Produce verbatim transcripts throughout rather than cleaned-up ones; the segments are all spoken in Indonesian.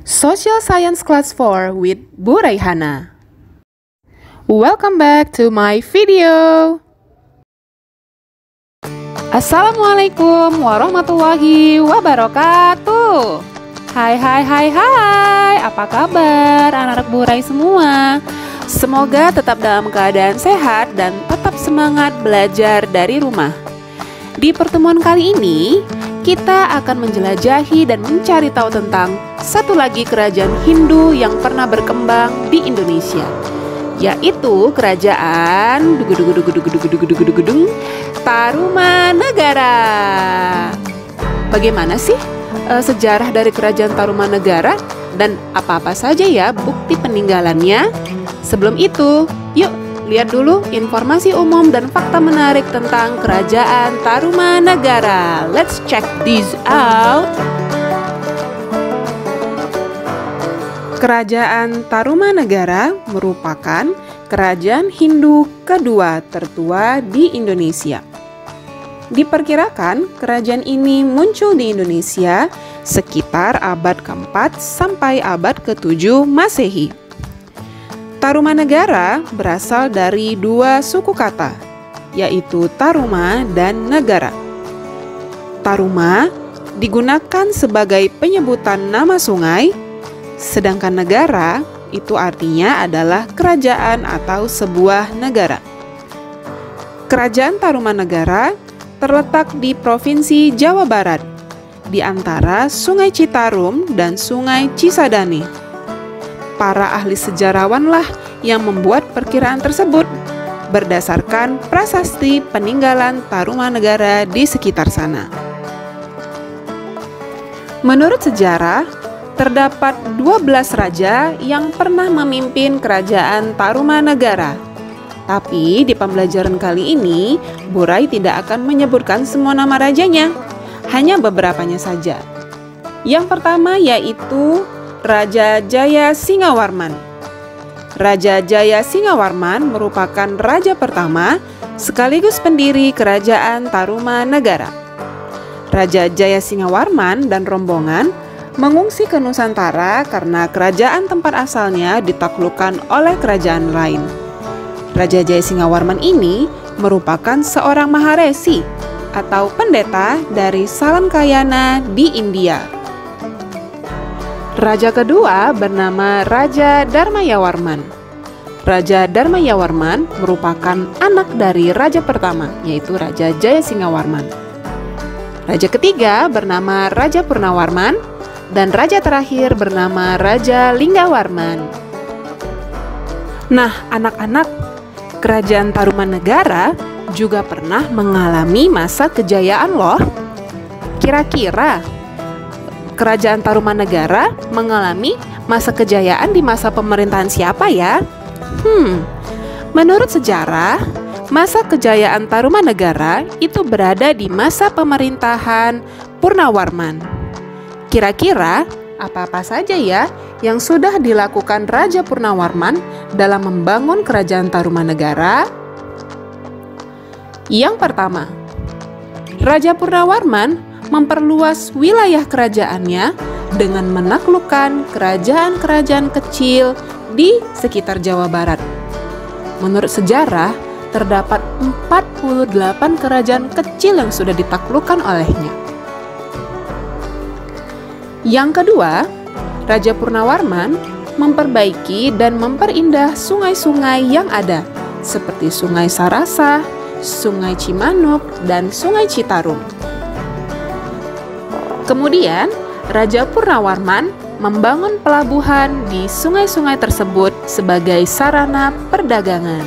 Social Science Class four with Bu Raihana. Welcome back to my video. Assalamualaikum warahmatullahi wabarakatuh. Hai hai hai hai, apa kabar anak-anak Bu Rai semua? Semoga tetap dalam keadaan sehat dan tetap semangat belajar dari rumah. Di pertemuan kali ini, kita akan menjelajahi dan mencari tahu tentang satu lagi kerajaan Hindu yang pernah berkembang di Indonesia, yaitu kerajaan Dugu-dugu-dugu-dugu-dugu-dugu-dugu-dugu Tarumanegara. Bagaimana sih e, sejarah dari kerajaan Tarumanegara dan apa-apa saja ya bukti peninggalannya? Sebelum itu, yuk lihat dulu informasi umum dan fakta menarik tentang kerajaan Tarumanegara. Let's check this out. Kerajaan Tarumanegara merupakan kerajaan Hindu kedua tertua di Indonesia. Diperkirakan kerajaan ini muncul di Indonesia sekitar abad keempat sampai abad ketujuh Masehi. Tarumanegara berasal dari dua suku kata, yaitu Taruma dan Negara. Taruma digunakan sebagai penyebutan nama sungai, sedangkan negara itu artinya adalah kerajaan atau sebuah negara. Kerajaan Tarumanegara terletak di Provinsi Jawa Barat, di antara Sungai Citarum dan Sungai Cisadane. Para ahli sejarawanlah yang membuat perkiraan tersebut berdasarkan prasasti peninggalan Tarumanegara di sekitar sana. Menurut sejarah, terdapat dua belas raja yang pernah memimpin kerajaan Tarumanegara. Tapi di pembelajaran kali ini, Bu Rai tidak akan menyebutkan semua nama rajanya, hanya beberapanya saja. Yang pertama yaitu Raja Jaya Singawarman. Raja Jaya Singawarman merupakan raja pertama sekaligus pendiri kerajaan Tarumanegara. Raja Jaya Singawarman dan rombongan mengungsi ke Nusantara karena kerajaan tempat asalnya ditaklukkan oleh kerajaan lain. Raja Jaya Singawarman ini merupakan seorang maharesi atau pendeta dari Salankayana di India. Raja kedua bernama Raja Dharmayawarman. Raja Dharmayawarman merupakan anak dari raja pertama, yaitu Raja Jaya Singawarman. Raja ketiga bernama Raja Purnawarman, dan raja terakhir bernama Raja Linggawarman. Nah, anak-anak, kerajaan Tarumanegara juga pernah mengalami masa kejayaan loh. Kira-kira kerajaan Tarumanegara mengalami masa kejayaan di masa pemerintahan siapa ya? Hmm, menurut sejarah, masa kejayaan Tarumanegara itu berada di masa pemerintahan Purnawarman. Kira-kira apa-apa saja ya yang sudah dilakukan Raja Purnawarman dalam membangun kerajaan Tarumanegara? Yang pertama, Raja Purnawarman memperluas wilayah kerajaannya dengan menaklukkan kerajaan-kerajaan kecil di sekitar Jawa Barat. Menurut sejarah, terdapat empat puluh delapan kerajaan kecil yang sudah ditaklukkan olehnya. Yang kedua, Raja Purnawarman memperbaiki dan memperindah sungai-sungai yang ada, seperti Sungai Sarasa, Sungai Cimanuk, dan Sungai Citarum. Kemudian, Raja Purnawarman membangun pelabuhan di sungai-sungai tersebut sebagai sarana perdagangan.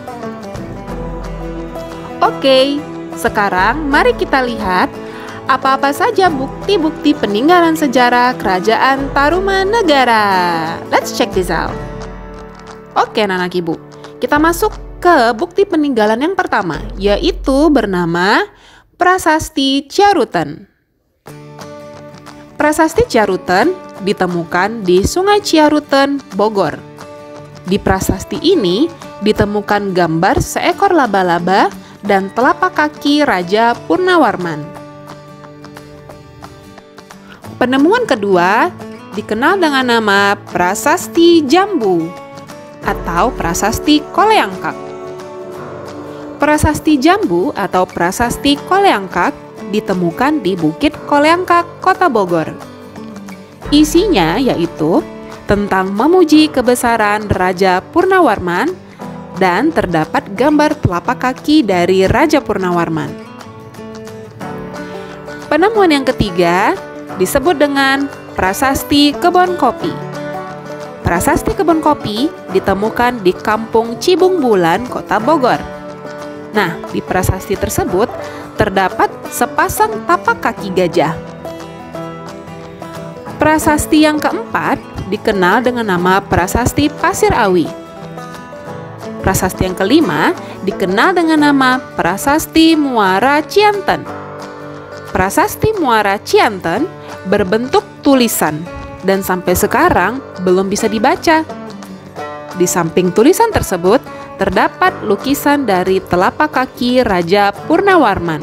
Oke, sekarang mari kita lihat apa-apa saja bukti-bukti peninggalan sejarah kerajaan Tarumanegara. Let's check this out. Oke, anak-anak ibu, kita masuk ke bukti peninggalan yang pertama, yaitu bernama Prasasti Ciaruten. Prasasti Ciaruten ditemukan di Sungai Ciaruten, Bogor. Di prasasti ini ditemukan gambar seekor laba-laba dan telapak kaki Raja Purnawarman. Penemuan kedua dikenal dengan nama Prasasti Jambu atau Prasasti Koleangkak. Prasasti Jambu atau Prasasti Koleangkak ditemukan di Bukit Koleangkak, Kota Bogor. Isinya yaitu tentang memuji kebesaran Raja Purnawarman dan terdapat gambar telapak kaki dari Raja Purnawarman. Penemuan yang ketiga disebut dengan Prasasti Kebon Kopi. Prasasti Kebon Kopi ditemukan di Kampung Cibung Bulan, Kota Bogor. Nah, di prasasti tersebut terdapat sepasang tapak kaki gajah. Prasasti yang keempat dikenal dengan nama Prasasti Pasir Awi. Prasasti yang kelima dikenal dengan nama Prasasti Muara Cianten. Prasasti Muara Cianten berbentuk tulisan dan sampai sekarang belum bisa dibaca. Di samping tulisan tersebut terdapat lukisan dari telapak kaki Raja Purnawarman.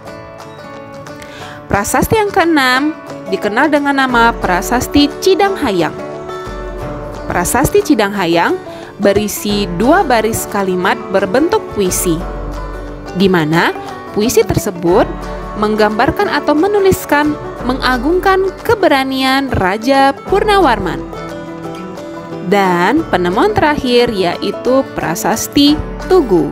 Prasasti yang keenam dikenal dengan nama Prasasti Cidang Hayang. Prasasti Cidang Hayang berisi dua baris kalimat berbentuk puisi, di mana puisi tersebut menggambarkan atau menuliskan mengagungkan keberanian Raja Purnawarman. Dan penemuan terakhir yaitu Prasasti Tugu.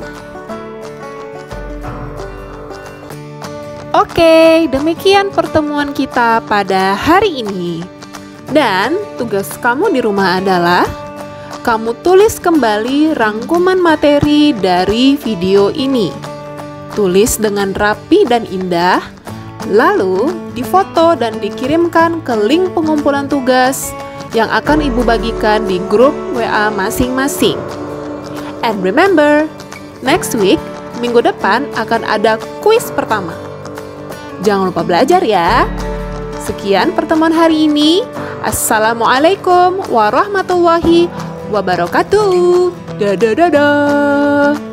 Oke, demikian pertemuan kita pada hari ini. Dan tugas kamu di rumah adalah kamu tulis kembali rangkuman materi dari video ini. Tulis dengan rapi dan indah, lalu difoto dan dikirimkan ke link pengumpulan tugas yang akan Ibu bagikan di grup W A masing-masing. And remember, next week, minggu depan akan ada kuis pertama. Jangan lupa belajar ya. Sekian pertemuan hari ini. Assalamualaikum warahmatullahi wabarakatuh. Dadah dadah.